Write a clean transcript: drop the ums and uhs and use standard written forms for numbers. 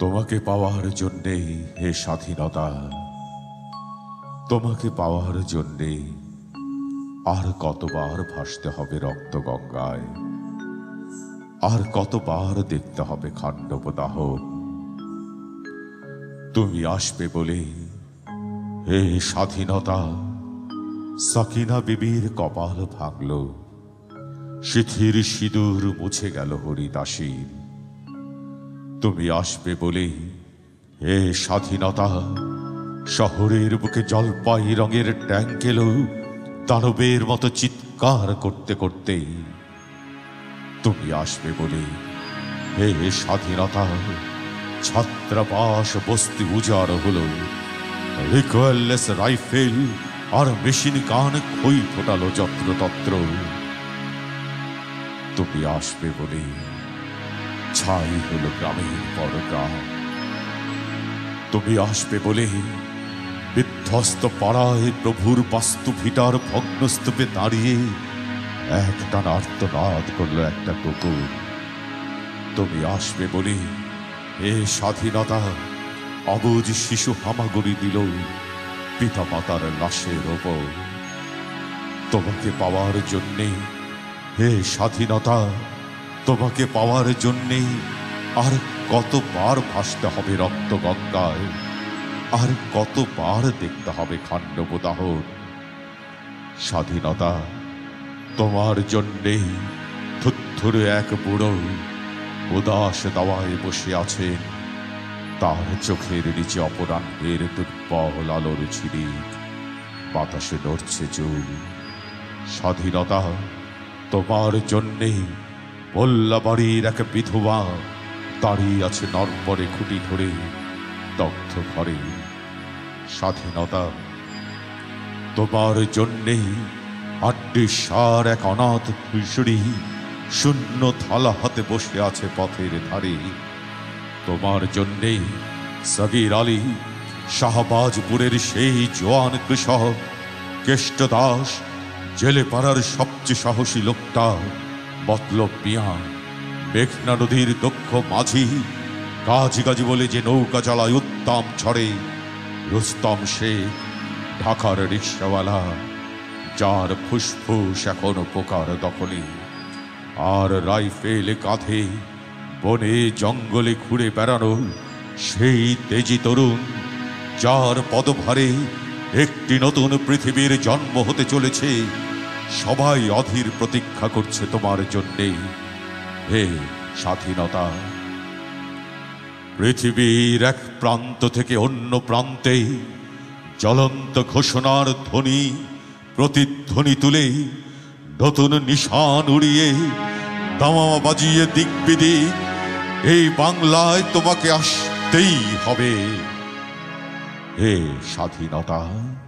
তোমাকে পাওয়ার জন্যে হে স্বাধীনতা, তোমাকে পাওয়ার জন্যে আর কতবার ভাসতে হবে রক্ত গঙ্গায়, আর কতবার দেখতে হবে খান্ডব দাহন। তুমি আসবে বলে হে স্বাধীনতা, সাকিনা বিবির কপাল ভাঙল, সিথির সিঁদুর মুছে গেল হরিদাসীর। তুমি আসবে বলে হে স্বাধীনতা, শহরের বুকে জলপাই রঙের ট্যাঙ্ক এলো দানবের মতো চিৎকার করতে করতে। তুমি আসবে বলে হে স্বাধীনতা, ছাত্রাবাস বস্তি উজাড় হলো, রিকয়েললেস রাইফেল আর মেশিন গান খই ফোটালো যত্রতত্র। তুমি আসবে বলে ছাই হলো গ্রামের পর গ্রাম। তুমি আসবে বলে বিধ্বস্ত পাড়ায় প্রভুর বাস্তু ভিটার ভগ্নস্তূপে দাঁড়িয়ে একটানা আর্তনাদ করলো একটা কুকুর। তুমি আসবে বলে এ স্বাধীনতা, অবুঝ শিশু হামাগুড়ি দিল পিতা মাতার লাশের ওপর। তোমাকে পাওয়ার জন্যে হে স্বাধীনতা, তোমাকে পাওয়ার জন্যে আর কতবার ভাসতে হবে রক্ত গঙ্গায়, আর কতবার দেখতে হবে খান্ডব দাহন। স্বাধীনতা, তোমার জন্যে থুরথুরে এক বুড়ো উদাস দাওয়ায় বসে আছেন, তার চোখের নিচে অপরাহ্নের দুর্বল আলোর ঝিলিক, বাতাসে নড়ছে চুল। স্বাধীনতা, তোমার জন্যে মোল্লাবাড়ির এক বিধবা দাঁড়িয়ে আছে নরপরে খুঁটি ধরে দগ্ধ ঘরে। স্বাধীনতা, তোমার জন্যে আড্ডিসার এক অনাথ কিশোরী শূন্য থালা হাতে বসে আছে পথের ধারে। তোমার জন্যে সগীর আলী, শাহবাজপুরের সেই জোয়ান কৃষক, কেষ্টদাস, জেলে পাড়ার সবচেয়ে সাহসী লোকটা মতলব মিয়া, মেঘনা নদীর দক্ষ মাঝি, গাজি গাজি বলে যে নৌকা চালায় উত্তম ঝড়ে রুস্তম শেখ, ঢাকার রিক্সাওয়ালা, যার ফুসফুস এখনো পোকার দখলে, আর রাইফেল কাঁধে বনে জঙ্গলে ঘুরে বেড়ানো সেই তেজি তরুণ, যার পদভারে একটি নতুন পৃথিবীর জন্ম হতে চলেছে। সবাই অধীর প্রতীক্ষা করছে তোমার জন্যে হে স্বাধীনতা। পৃথিবীর এক প্রান্ত থেকে অন্য প্রান্তে জ্বলন্ত ঘোষণার ধ্বনি প্রতিধ্বনি তুলে, নতুন নিশান উড়িয়ে দামামা বাজিয়ে দিক বিদিক এই বাংলায় তোমাকে আসতেই হবে হে স্বাধীনতা।